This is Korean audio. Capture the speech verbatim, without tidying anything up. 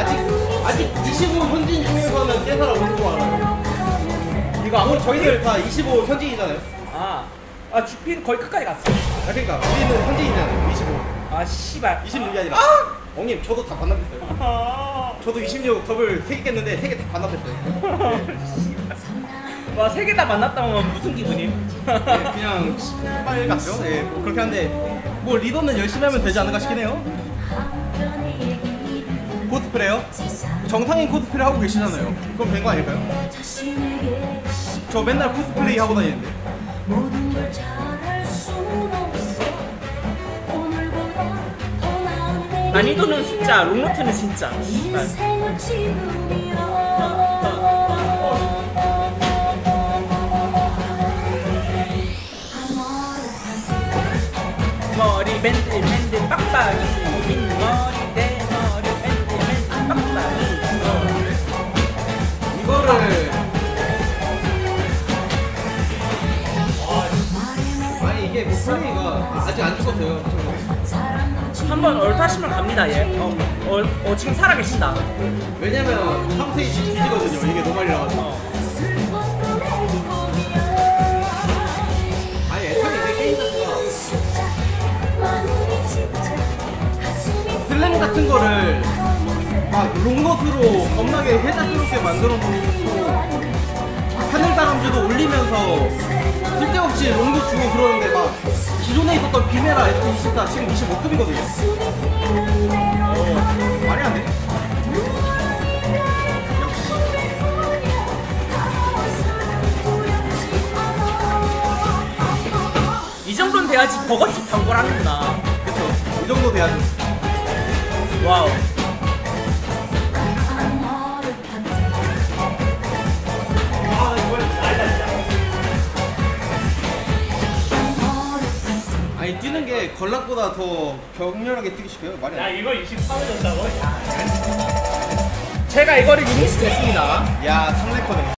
아직 아직 이십오 현진 중에서는 깬 사람 없는 거 알아요. 이거 아무리 저희들 다 이십오 현진이잖아요. 아, 아 주피는 거의 끝까지 갔어. 아 그러니까 우리는 현진이잖아요. 이십오. 아 씨발. 이십육이 아니라. 아! 형님 저도 다 반납했어요. 아 저도 이십육 더블 세 개 깼는데 세 개 다 반납했어요. 와, 세 개 다 만났다면 무슨 기분이? 네, 그냥 빨 같죠? 네, 뭐 그렇게 하는데 뭐 리더는 열심히 하면 되지 않을까 싶긴 해요. 코스프레요? 정상인 코스프레 하고 계시잖아요. 그럼 된 거 아닐까요? 저 맨날 코스플레이 하고 다니는데. 난이도는 숫자, 롱노트는 진짜. 머리 밴드 밴드 빡빡이 긴 머리 내 머리 밴드 밴드 빡빡이. 이거를 아니 이게 뭐 플레이가 아직 안 죽었어요. 한번 얼타시면 갑니다 얘. 어, 어, 어 지금 살아계신다. 왜냐면 삼 스테이지 뒤지거든요. 이게 노말이라가지고. 어. 아니 애초에 이게 게임 자체가 슬램 같은 거를 막 롱넛으로 겁나게 해자스럽게 만들어 놓고 하늘 다람쥐도 올리면서 쓸데없이 롱넛 주고 그러는데 막 기존에 있었던 비메라 에스 이십사 지금 이십오 급이거든요. 어, 말이 안 돼. 이 정도는 돼야지 버거치 광고를 하는구나. 그쵸. 이 정도 돼야죠. 와우. 아, 이걸 알다 진짜. 아니, 뛰는 게 걸락보다 더 격렬하게 뛰기 시켜요. 말이 안 돼. 야 이거 이십삼 줬다고? 제가 이거를 리믹스 했습니다. 야, 삼 래커네.